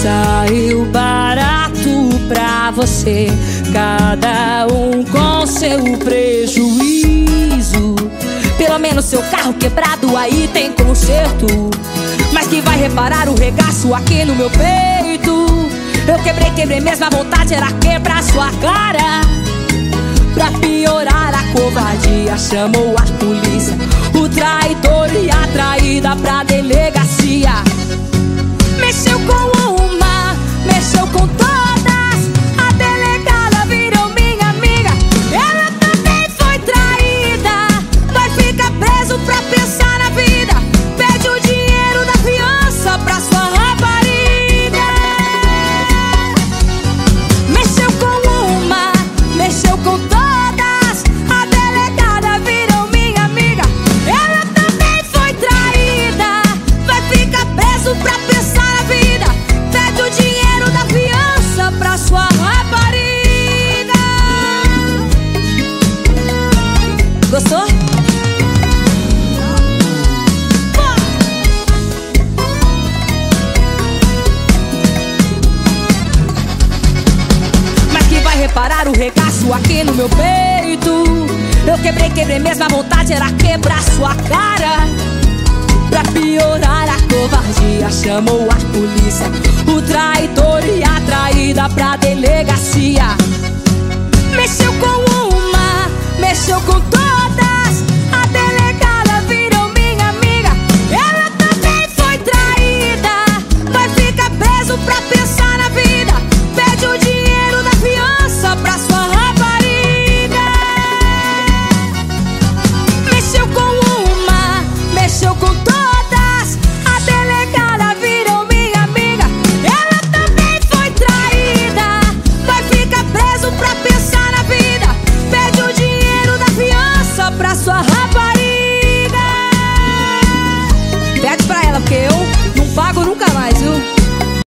saiu barato pra você, cada um com seu prejuízo. Pelo menos seu carro quebrado aí tem conserto, mas quem vai reparar o regaço aqui no meu peito? Eu quebrei mesmo, a vontade era quebrar sua cara. Pra piorar a covardia, chamou a polícia, o traidor e a traída pra delegacia. Mexeu com uma, mexeu com todas, a delegada virou minha amiga. Ela também foi traída, vai ficar preso pra pensar na vida. Pede o dinheiro da fiança pra sua rapariga. Mexeu com uma, mexeu com todas, a delegada virou minha amiga. Ela também foi traída, vai ficar preso pra pensar na vida. Pede o dinheiro da fiança pra sua rapariga. Gostou? Mas quem vai reparar o regaço aqui no meu peito? Eu quebrei mesmo, a vontade era quebrar sua cara. Pra piorar a covardia, chamou a polícia, o traidor